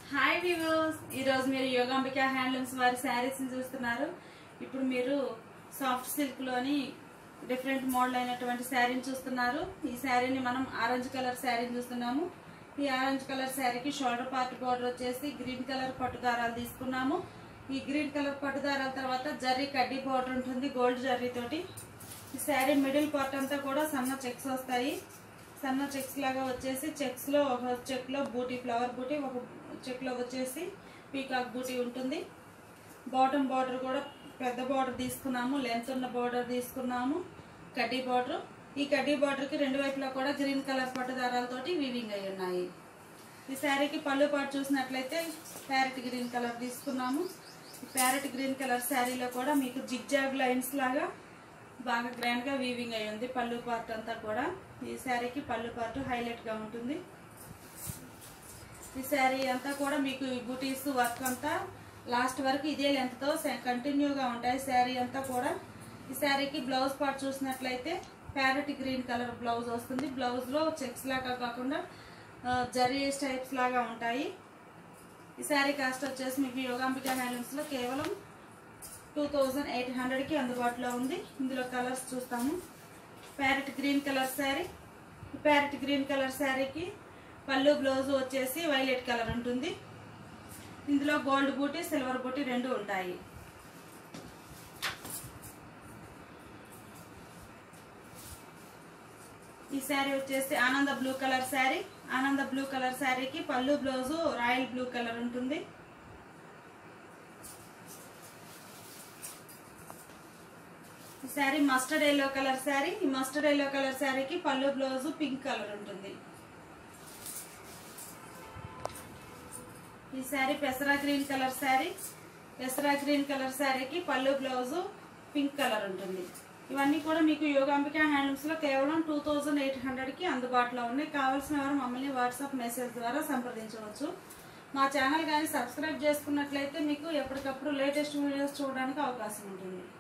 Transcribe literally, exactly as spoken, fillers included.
Hi viewers, ఈ రోజు మీరు యోగాంబిక హ్యాండ్లూమ్స్ వారి శారీస్ ని చూస్తున్నారు. ఇప్పుడు మీరు సాఫ్ట్ సిల్క్ లోని డిఫరెంట్ మోడల్ అయినటువంటి శారీని చూస్తున్నారు. ఈ శారీని మనం ఆరెంజ్ కలర్ శారీని చూస్తున్నాము. ఈ ఆరెంజ్ కలర్ శారీకి షోల్డర్ పార్ట్ బోర్డర్ వచ్చేసి గ్రీన్ కలర్ పట్టు దారాలు తీసుకున్నాము. ఈ గ్రీన్ కలర్ పట్టు దారాల తర్వాత జర్రీ కడ్డీ బోర్డర్ ఉంటుంది గోల్డ్ జర్రీ తోటి. ఈ శారీ మిడిల్ పార్ట్ అంతా కూడా సన్న చెక్స్ వస్తాయి. సన్న చెక్స్ లాగా వచ్చేసి చెక్స్ లో ఒక చెక్ లో బూటీ ఫ్లవర్ బూటీ, ఒక చెక్ లో వచ్చేసి పీకాక్ బూటీ ఉంటుంది. బాటమ్ బార్డర్ కూడా పెద్ద బార్డర్ తీసుకున్నాము, లెంత్ ఉన్న బార్డర్ తీసుకున్నాము, కడ్డీ బార్డర్. ఈ కడ్డీ బార్డర్ కి రెండు వైపులా కూడా గ్రీన్ కలర్ పట్టు దారాలతోటి వీవింగ్ అయి ఉన్నాయి. ఈ శారీకి పళ్ళు పాటు చూసినట్లయితే ప్యారెట్ గ్రీన్ కలర్ తీసుకున్నాము. ఈ ప్యారెట్ గ్రీన్ కలర్ శారీలో కూడా మీకు జిగ్జాగ్ లైన్స్ లాగా బాగా గ్రాండ్ గా వీవింగ్ అయి ఉంది. పళ్ళు పార్ట్ అంతా కూడా ఈ శారీకి పళ్ళు పార్ట్ హైలైట్ గా ఉంటుంది. ఈ శారీ అంతా కూడా మీకు ఈ బూటీస్ వర్క్ అంతా లాస్ట్ వరకు ఇదే లెంత్ తో కంటిన్యూగా ఉంటాయి శారీ అంతా కూడా. ఈ శారీకి బ్లౌజ్ పార్ట్ చూసినట్లయితే ప్యారెట్ గ్రీన్ కలర్ బ్లౌజ్ వస్తుంది. బ్లౌజ్ లో చెక్స్ లాగా కాకుండా జరీ స్టైప్స్ లాగా ఉంటాయి. ఈ శారీ కాస్ట్ వచ్చేసి మీకు యోగాంబిక హ్యాండ్లూమ్స్ లో కేవలం టూ థౌజండ్ ఎయిట్ హండ్రెడ్ కి అందుబాటులో ఉంది. ఇందులో కలర్స్ చూస్తాము. Parrot green colour sari. Parrot green colour శారీకి పళ్ళు బ్లౌజ్ వచ్చేసి వైలెట్ కలర్ ఉంటుంది. ఇందులో గోల్డ్ బూటీ సిల్వర్ బూటీ రెండు ఉంటాయి. ఈ శారీ వచ్చేసి ఆనంద బ్లూ కలర్ శారీ. ఆనంద బ్లూ కలర్ శారీకి పళ్ళు బ్లౌజ్ రాయల్ బ్లూ కలర్ ఉంటుంది. ఈ sari mustard yellow colour sari. ఈ మస్టర్డ్ ఎల్లో కలర్ శారీకి పళ్ళు బ్లౌజ్ పింక్ కలర్ ఉంటుంది. ఈ శారీ పెసరా గ్రీన్ కలర్ శారీ. పెసరా గ్రీన్ కలర్ శారీకి పళ్ళు బ్లౌజ్ పింక్ కలర్ ఉంటుంది. ఇవన్నీ కూడా మీకు యోగాంబిక హ్యాండ్లూమ్స్ లో కేవలం టూ థౌజండ్ ఎయిట్ హండ్రెడ్ కి అందుబాటులో ఉన్నాయి. కావాల్సిన వారు మమ్మల్ని వాట్సాప్ మెసేజ్ ద్వారా సంప్రదించవచ్చు. మా ఛానల్ కానీ సబ్స్క్రైబ్ చేసుకున్నట్లయితే మీకు ఎప్పటికప్పుడు లేటెస్ట్ వీడియోస్ చూడడానికి అవకాశం ఉంటుంది.